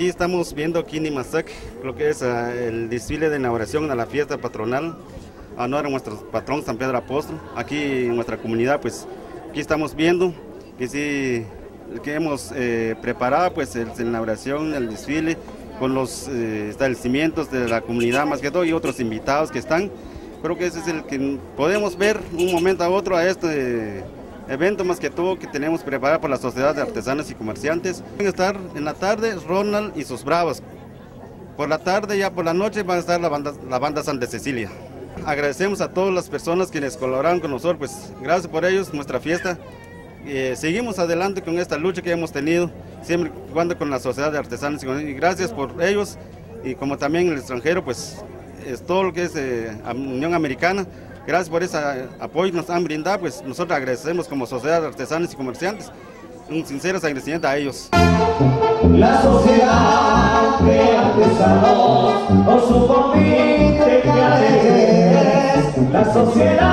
Aquí estamos viendo aquí en Imazac lo que es el desfile de inauguración a la fiesta patronal, a honor a nuestro patrón San Pedro Apóstol. Aquí en nuestra comunidad, pues aquí estamos viendo que sí, que hemos preparado pues la inauguración, el desfile, con los establecimientos de la comunidad más que todo y otros invitados que están. Creo que ese es el que podemos ver un momento a otro a este evento más que todo que tenemos preparado por la Sociedad de Artesanos y Comerciantes. Van a estar en la tarde Ronald y sus bravos. Por la tarde, ya por la noche, van a estar la banda Santa Cecilia. Agradecemos a todas las personas quienes colaboraron con nosotros, pues gracias por ellos, nuestra fiesta. Seguimos adelante con esta lucha que hemos tenido, siempre jugando con la Sociedad de Artesanos y gracias por ellos, y como también el extranjero, pues es todo lo que es Unión Americana. Gracias por ese apoyo que nos han brindado, pues nosotros agradecemos como Sociedad de Artesanos y Comerciantes, un sincero agradecimiento a ellos. La Sociedad de Artesanos, con su comité que alegres, la Sociedad